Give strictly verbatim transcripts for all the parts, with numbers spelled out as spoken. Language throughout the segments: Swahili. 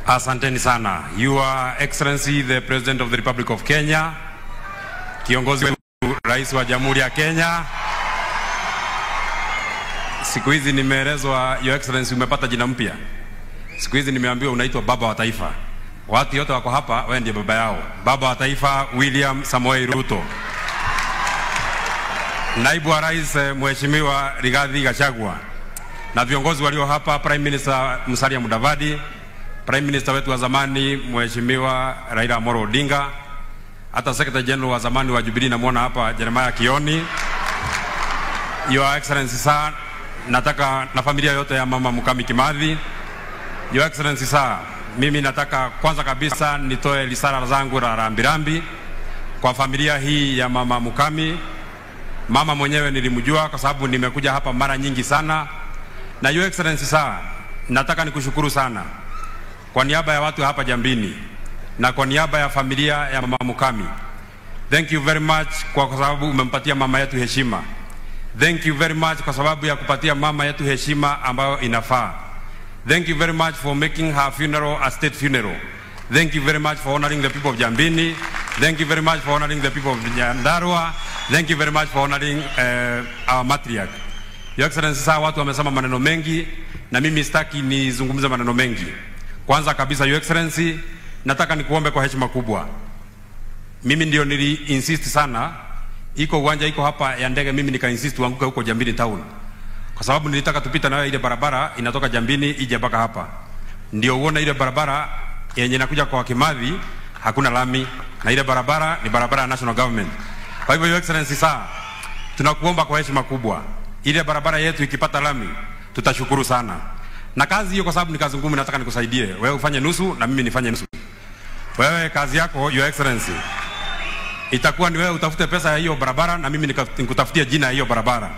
Asanteni sana. Your Excellency the President of the Republic of Kenya, kiongozi wetu Rais wa Jamhuri ya Kenya. Siku hizi nimeelezwa Your Excellency umepata jina mpya. Siku hizi nimeambiwa unaitwa Baba wa Taifa. Watu yote wako hapa, wewe ndiye baba yao. Baba wa Taifa William Samoei Ruto. Naibu wa Rais Mheshimiwa Rigathi Gachagua. Na viongozi walio hapa, Prime Minister Musalia Mudavadi, Prime Minister wetu wa zamani Mheshimiwa Raila Amolo Odinga, hata Secretary General wa zamani wa Jubilee namuona hapa Jeremiah Kioni. Your Excellency sir, nataka na familia yote ya Mama Mukami Kimathi. Your Excellency sir, mimi nataka kwanza kabisa nitoe risala zangu la rambirambi kwa familia hii ya Mama Mukami. Mama mwenyewe nilimjua kwa sababu nimekuja hapa mara nyingi sana. Na Your Excellency sir, nataka nikushukuru sana kwa niaba ya watu hapa Jambini na kwa niaba ya familia ya Mama Mukami. Thank you very much kwa sababu umempatia mama yetu heshima. Thank you very much kwa sababu ya kupatia mama yetu heshima ambayo inafaa. Thank you very much for making her funeral a state funeral. Thank you very much for honoring the people of Jambini. Thank you very much for honoring the people of Nyandarua. Thank you very much for honoring uh, our matriarch. Your Excellency sasa, watu wamesema maneno mengi na mimi sitaki nizungumze maneno mengi. Kwanza kabisa Your Excellency, nataka nikuombe kwa heshima kubwa. Mimi ndio nili insist sana, iko uwanja iko hapa ya ndege, mimi nika insist uanguke huko Jambini town. Kwa sababu nilitaka tupita nayo ile barabara inatoka Jambini ije mpaka hapa. Ndio uone ile barabara yenye inakuja kwa Kimathi hakuna lami, na ile barabara ni barabara ya national government. Kwa hivyo Your Excellency sasa, tunakuomba kwa heshima kubwa, ile barabara yetu ikipata lami tutashukuru sana. Na kazi hiyo kwa sababu ni kazi ngumu, nataka nikusaidie. Wewe ufanye nusu na mimi nifanye nusu. Wewe kazi yako Your Excellency itakuwa ni wewe utafute pesa ya hiyo barabara na mimi nikutafutia jina ya hiyo barabara.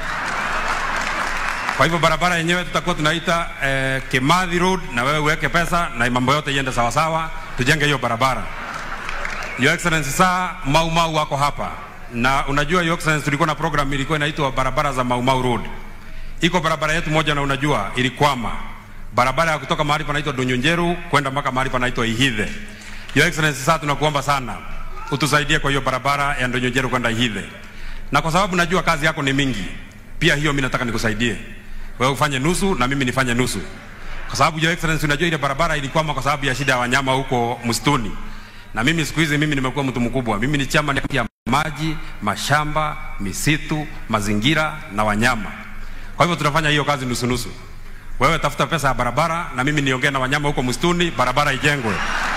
Kwa hivyo barabara yenyewe tutakuwa tunaita eh, Kimathi Road, na wewe uweke pesa na mambo yote iende sawa sawa, tujenge hiyo barabara. Your Excellency saa Mau Mau wako hapa. Na unajua Your Excellency tulikuwa na program ilikuwa inaitwa barabara za Mau Mau Road. Iko barabara yetu moja na unajua ilikwama. Barabara ya kutoka mahali panaitwa Donyonjeru kwenda mpaka mahali panaitwa Ihithe. Your Excellency sasa tunakuomba sana utusaidie kwa hiyo barabara ya Donyonjeru kwenda Ihithe. Na kwa sababu najua kazi yako ni mingi, pia hiyo mimi nataka nikusaidie. Wewe ufanye nusu na mimi nifanye nusu. Kwa sababu Your Excellency unajua ile barabara ilikwama kwa sababu ya shida ya wanyama huko msituni. Na mimi siku hizi mimi nimekuwa mtu mkubwa. Mimi ni chama ya maji, mashamba, misitu, mazingira na wanyama. Kwa hivyo tunafanya hiyo kazi nusu nusu. Wewe tafuta pesa ya barabara na mimi niongee na wanyama huko msituni, barabara ijengwe.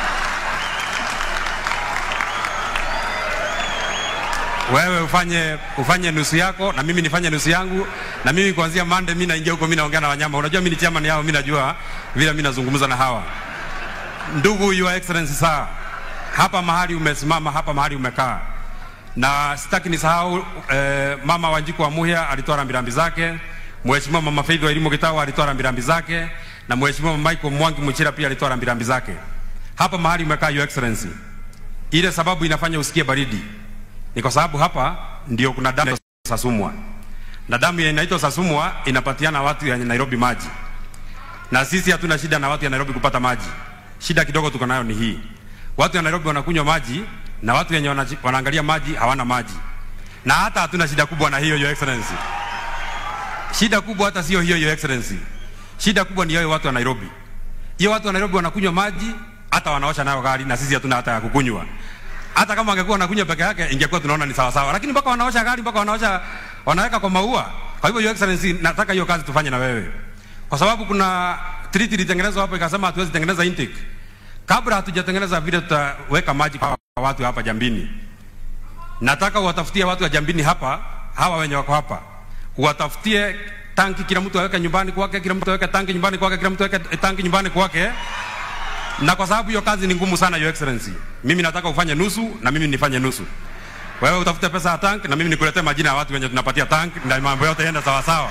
Wewe ufanye ufanye nusu yako na mimi nifanye nusu yangu, na mimi kuanzia Monday mimi naingia huko, mimi naongea na wanyama. Unajua mimi ni chairman yao, mimi najua vile mimi nazungumza na hawa. Ndugu Your Excellency sir, hapa mahali umesimama, hapa mahali umekaa. Na sitaki nisahau eh, Mama Wanjiku wa Muhia alitoa rambirambi zake, Mheshimiwa Mama Faith wa Elimu Gitau alitoa rambirambi zake, na Mheshimiwa Michael Mwangi Muchira pia alitoa rambirambi zake. Hapa mahali umekaa Your Excellency, ile sababu inafanya usikie baridi ni kwa sababu hapa ndio kuna damu ya Sasumwa. Na damu ya inaitwa Sasumwa inapatiana watu ya Nairobi maji. Na sisi hatuna shida na watu ya Nairobi kupata maji. Shida kidogo tuko nayo ni hii. Watu ya Nairobi wanakunywa maji na watu wenye wanaangalia maji hawana maji. Na hata hatuna shida kubwa na hiyo Your Excellency. Shida kubwa hata sio hiyo Your Excellency. Shida kubwa ni yao watu wa Nairobi. Hiyo watu wa Nairobi wanakunywa maji hata wanaosha nayo gari, na sisi hatuna hata ya kukunywa. Hata kama angekuwa anakunywa peke yake ingekuwa tunaona ni sawa sawa, lakini mpaka wanaosha gari, mpaka wanaosha wanaweka kwa maua. Kwa hivyo Your Excellency, nataka hiyo kazi tufanye na wewe. Kwa sababu kuna treaty ilitengenezwa hapo ikasema hatuwezi tengeneza intake kabla hatujatengeneza vile tutaweka maji kwa watu hapa Jambini. Nataka uwatafutie watu wa Jambini hapa, hawa wenye wako hapa, uwatafutie tanki, kila mtu aweke nyumbani kwake, kila mtu aweke tanki nyumbani kwake, kila mtu aweke tanki nyumbani kwake. Na kwa sababu hiyo kazi ni ngumu sana Your Excellency, mimi nataka ufanye nusu na mimi nifanye nusu. Wewe utafute pesa ya tank na mimi nikuletee majina ya watu wenye tunapatia tank, na mambo yote yaenda sawa sawa.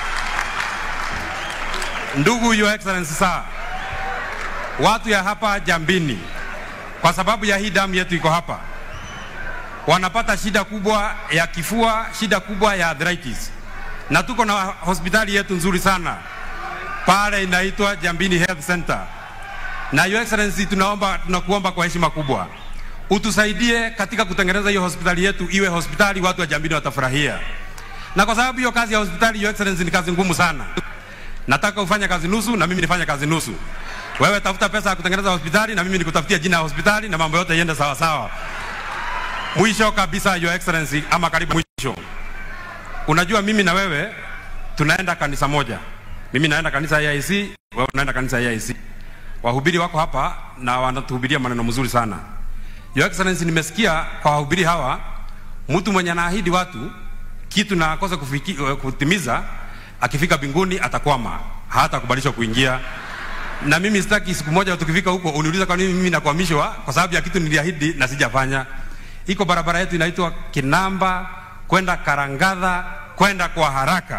Ndugu Your Excellency sir, watu ya hapa Jambini kwa sababu ya hii damu yetu iko hapa wanapata shida kubwa ya kifua, shida kubwa ya arthritis. Na tuko na hospitali yetu nzuri sana pale inaitwa Jambini Health Center. Na Your Excellency, tunaomba tunakuomba kwa heshima kubwa utusaidie katika kutengeneza hiyo hospitali yetu iwe hospitali watu wa Jambini watafurahia. Na kwa sababu hiyo kazi ya hospitali, Your Excellency, ni kazi ngumu sana. Nataka ufanye kazi nusu na mimi nifanye kazi nusu. Wewe tafuta pesa ya kutengeneza hospitali na mimi nikutafutia jina ya hospitali na mambo yote yende sawa sawa. Mwisho kabisa, Your Excellency, ama karibu mwisho. Unajua mimi na wewe tunaenda kanisa moja. Mimi naenda kanisa ya A I C, wewe unaenda kanisa ya A I C. Wahubiri wako hapa na wanatuhubiria maneno mzuri sana. Your Excellency, nimesikia kwa wahubiri hawa mtu mwenye anaahidi watu kitu na akosa kufiki, kutimiza, akifika binguni atakwama, hata kubalishwa kuingia. Na mimi sitaki siku moja tukifika huko uniuliza kwa nini mimi nakwamishwa kwa sababu ya kitu niliahidi na sijafanya. Iko barabara yetu inaitwa Kinamba kwenda Karangadha kwenda kwa haraka.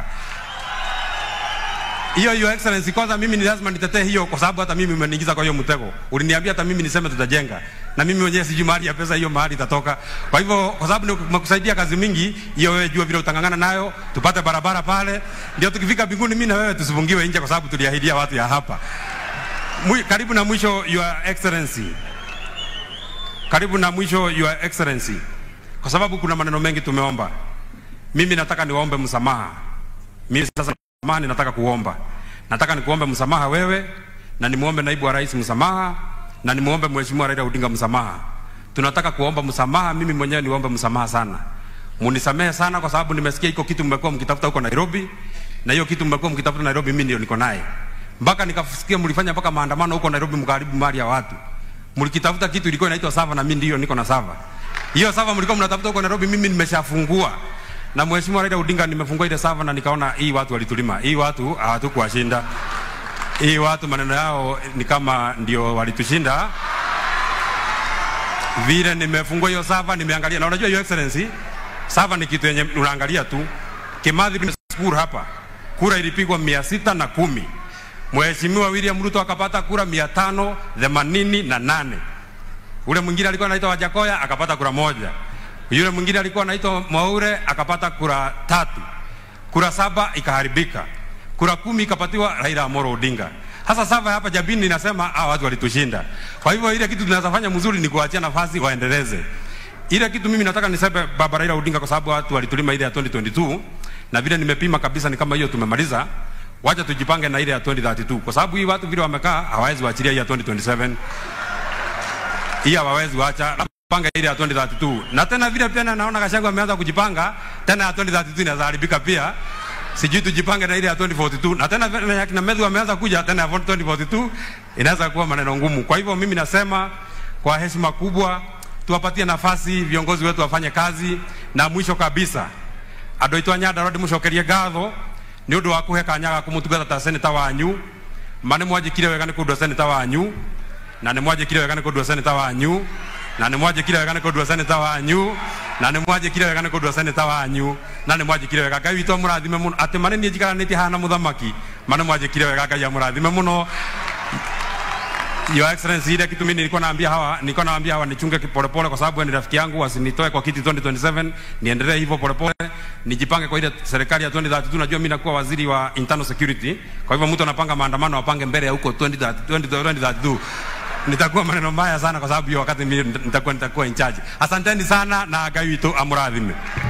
Hiyo Your Excellency, kwanza mimi ni lazima nitetee hiyo kwa sababu hata mimi umeniingiza kwa hiyo mtego. Uliniambia hata mimi niseme tutajenga. Na mimi mwenyewe sijui mahali ya pesa hiyo mahali itatoka. Kwa hivyo kwa sababu nimekusaidia kazi mingi, hiyo wewe jua vile utangangana nayo, tupate barabara pale, ndio tukifika binguni mimi na wewe tusifungiwe nje kwa sababu tuliahidia watu ya hapa. Mwi, karibu na mwisho Your Excellency. Karibu na mwisho Your Excellency. Kwa sababu kuna maneno mengi tumeomba. Mimi nataka niwaombe msamaha. Mimi sasa msamaha nataka kuomba. Nataka nikuombe msamaha wewe na nimuombe naibu wa rais msamaha na nimuombe Mheshimiwa Raila Odinga msamaha. Tunataka kuomba msamaha, mimi mwenyewe niombe msamaha sana. Munisamehe sana kwa sababu nimesikia iko kitu mmekuwa mkitafuta huko Nairobi na hiyo kitu mmekuwa mkitafuta Nairobi mimi ndio niko naye. Mpaka nikasikia mlifanya mpaka maandamano huko Nairobi mkaribu mali ya watu. Mlikitafuta kitu ilikuwa inaitwa sava na mimi ndio niko na sava. Hiyo sava mlikuwa mnatafuta huko Nairobi mimi nimeshafungua. Na Mheshimiwa Raila Odinga nimefungua ile sava na nikaona hii watu walitulima. Hii watu hawatukuwashinda. Hii watu maneno yao ni kama ndio walitushinda. Vile nimefungua hiyo sava nimeangalia. Na unajua Your Excellency, sava ni kitu yenye unaangalia tu. Kimathi tumeshukuru hapa. Kura ilipigwa mia sita na kumi. Mheshimiwa William Ruto akapata kura mia tano themanini na nane. Ule mwingine alikuwa anaitwa Wajakoya akapata kura moja. Yule mwingine alikuwa anaitwa Mwaure akapata kura tatu. Kura saba ikaharibika. Kura kumi ikapatiwa Raila Amolo Odinga. Hasa sava hapa Jambini inasema ah, watu walitushinda. Kwa hivyo ile kitu tunazofanya mzuri ni kuachia nafasi waendeleze. Ile kitu mimi nataka niseme baba Raila Odinga kwa sababu watu walitulima ile ya twenty twenty-two na vile nimepima kabisa ni kama hiyo tumemaliza. Wacha tujipange na ile ya twenty thirty-two kwa sababu hii watu vile wamekaa hawawezi waachilia hii ya twenty twenty-seven. Hii hawawezi waacha panga ile ya twenty thirty-two. Na tena vile pia naona Gachagua ameanza kujipanga tena ya twenty thirty-two inaweza haribika pia. Sijui tujipange na ile ya twenty forty-two. Na tena vile kina Medhu ameanza kuja tena ya twenty forty-two inaweza kuwa maneno ngumu. Kwa hivyo mimi nasema kwa heshima kubwa tuwapatie nafasi viongozi wetu wafanye kazi. Na mwisho kabisa adoitwa Nyada Road mushokerie gatho ni undu wa kuhe kanyaga kumutugata ta senator wanyu. Mane mwajikire wega ni kudwa senator wanyu na ni mwajikire wega ni kudwa senator wanyu na ni mwajikire wega ni kudwa senator wanyu na ni mwajikire wega ni kudwa senator wanyu na ni mwajikire wega Ngai witũ mũrathime muno ati mane ni njikaranĩtie hana muthamaki mane mwajikire wega Ngai amũrathime muno. Your Excellency, ile kitu mimi nilikuwa naambia hawa nilikuwa naambia hawa nichunge polepole kwa sababu ni rafiki yangu, wasinitoe kwa kiti twenty twenty-seven, niendelee hivyo polepole, nijipange kwa ile serikali ya twenty thirty-two. Najua mimi nakuwa waziri wa internal security, kwa hivyo mtu anapanga maandamano apange mbele ya huko twenty thirty-two. Nitakuwa maneno mbaya sana kwa sababu hiyo wakati mimi nitakuwa nitakuwa in charge. Asanteni sana na Ngai witũ amũrathime.